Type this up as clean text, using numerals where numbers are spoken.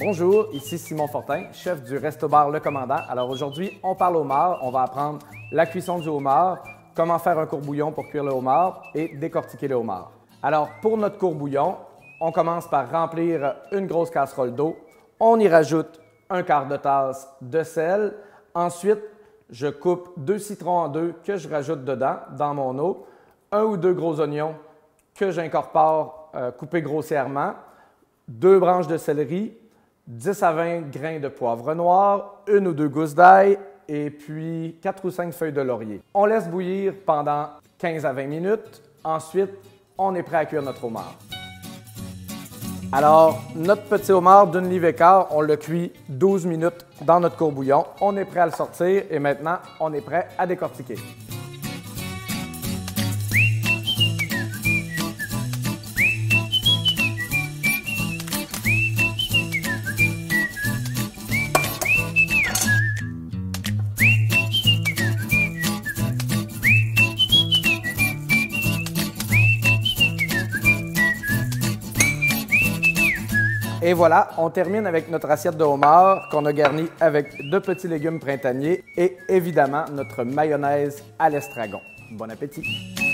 Bonjour, ici Simon Fortin, chef du Resto-Bar Le Commandant. Alors aujourd'hui, on parle homard. On va apprendre la cuisson du homard, comment faire un courbouillon pour cuire le homard et décortiquer le homard. Alors pour notre courbouillon, on commence par remplir une grosse casserole d'eau. On y rajoute un quart de tasse de sel. Ensuite, je coupe 2 citrons en deux que je rajoute dedans, dans mon eau. 1 ou 2 gros oignons que j'incorpore coupés grossièrement. 2 branches de céleri, 10 à 20 grains de poivre noir, 1 ou 2 gousses d'ail et puis 4 ou 5 feuilles de laurier. On laisse bouillir pendant 15 à 20 minutes. Ensuite, on est prêt à cuire notre homard. Alors, notre petit homard d'une livre et quart, on le cuit 12 minutes dans notre courbouillon. On est prêt à le sortir et maintenant, on est prêt à décortiquer. Et voilà, on termine avec notre assiette de homard qu'on a garnie avec de petits légumes printaniers et évidemment notre mayonnaise à l'estragon. Bon appétit!